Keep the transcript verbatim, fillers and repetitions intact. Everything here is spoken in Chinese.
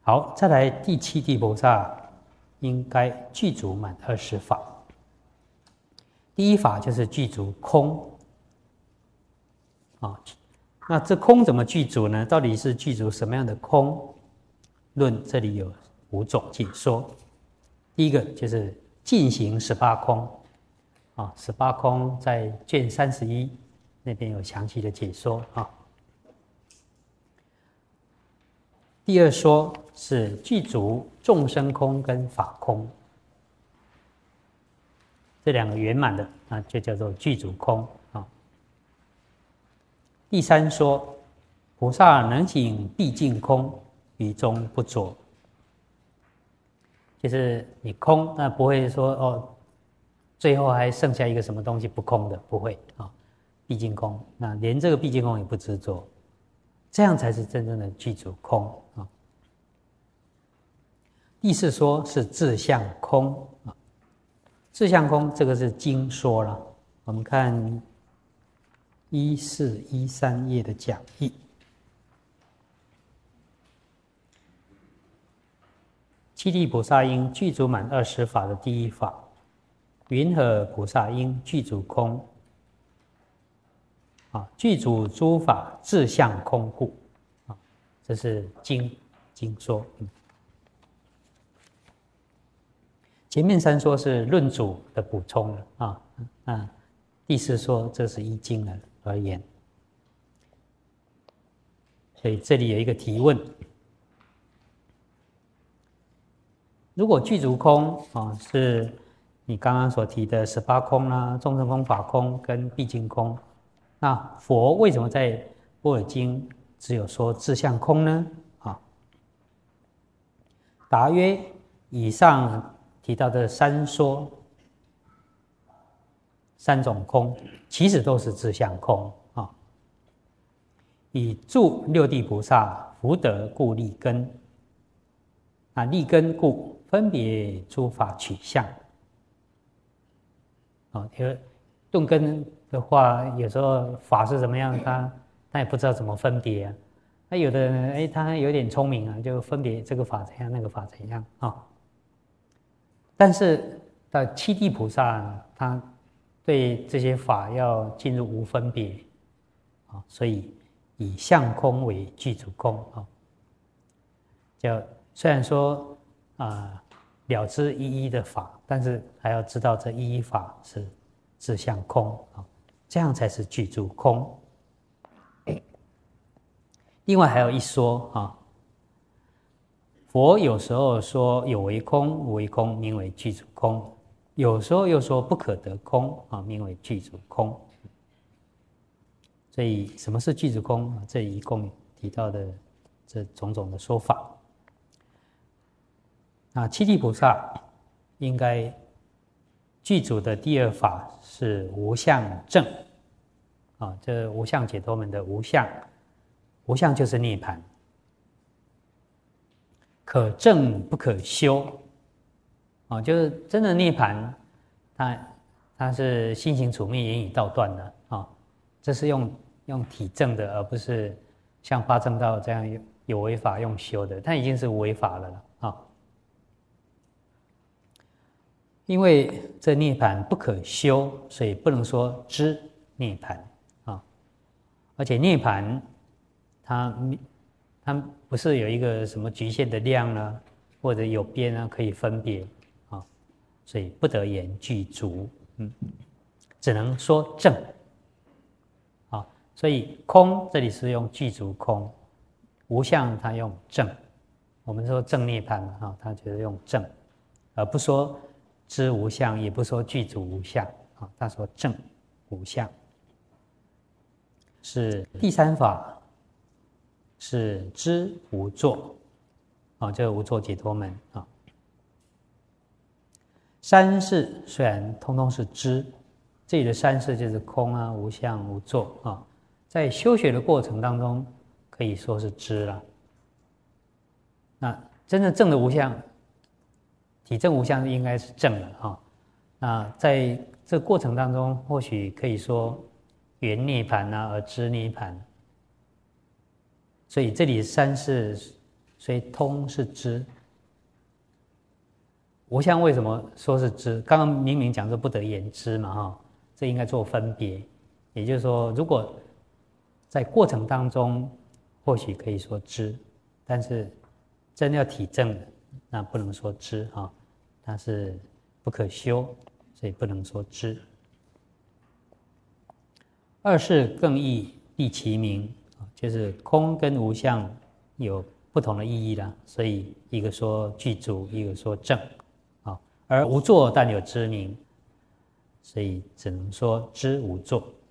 好，再来第七地菩萨应该具足满二十法。第一法就是具足空啊。那这空怎么具足呢？到底是具足什么样的空？论这里有五种解说。第一个就是进行十八空啊，十八空在卷三十一那边有详细的解说啊。第二说是具足众生空跟法空，这两个圆满的啊，就叫做具足空啊。第三说，菩萨能行毕竟空，于中不着，就是你空，那不会说哦，最后还剩下一个什么东西不空的，不会啊。毕竟空，那连这个毕竟空也不执着，这样才是真正的具足空啊。第四说是自相空啊，自相空这个是经说了，我们看一四一三页的讲义。七地菩萨应具足满二十法的第一法，云何菩萨应具足空？啊，具足诸法自相空故。啊，这是经经说。嗯前面三说是论主的补充了啊，啊，第四说这是依经而言，所以这里有一个提问：如果具足空啊，是你刚刚所提的十八空啦、众生空、法空跟毕竟空，那佛为什么在《般若经》只有说自相空呢？啊，答曰：以上提到的三说，三种空，其实都是自相空啊。以助六地菩萨福德故立根，啊，立根故分别诸法取相。啊，因为顿根的话，有时候法是怎么样，他他也不知道怎么分别啊。那有的人，哎，他有点聪明啊，就分别这个法怎样，那个法怎样啊。但是到七地菩萨，他对这些法要进入无分别啊，所以以相空为具足空啊。就虽然说啊了知一一的法，但是还要知道这一一法是自相空啊，这样才是具足空。另外还有一说啊。佛有时候说有为空，无为空，名为具足空；有时候又说不可得空啊，名为具足空。所以什么是具足空？这里一共提到的这种种的说法。那七地菩萨应该具足的第二法是无相正啊，这无相解脱门的无相，无相就是涅槃。可证不可修，啊，就是真的涅槃，它它是心行处灭，言语道断的啊，这是用用体证的，而不是像八正道这样有有为法用修的，它已经是无为法了了啊。因为这涅槃不可修，所以不能说知涅槃啊，而且涅槃它。它不是有一个什么局限的量呢，或者有边啊可以分别啊，所以不得言具足，嗯，只能说正啊。所以空这里是用具足空，无相它用正。我们说正涅槃嘛，啊，它就是用正，而不说知无相，也不说具足无相啊，他说正无相。是第三法。是知无作啊，这个无作解脱门啊。三世虽然通通是知，这里的三世就是空啊、无相、无作啊，在修学的过程当中，可以说是知了。那真正正的无相，体证无相应该是正了啊。那在这个过程当中，或许可以说缘涅槃啊，而知涅槃。所以这里三世所以通是知。无相为什么说是知？刚刚明明讲说不得言知嘛，哈，这应该做分别。也就是说，如果在过程当中，或许可以说知，但是真要体证，那不能说知哈，它是不可修，所以不能说知。二是更易立其名，就是空跟无相有不同的意义啦，所以一个说具足，一个说正，而无作但有知名，所以只能说知无作。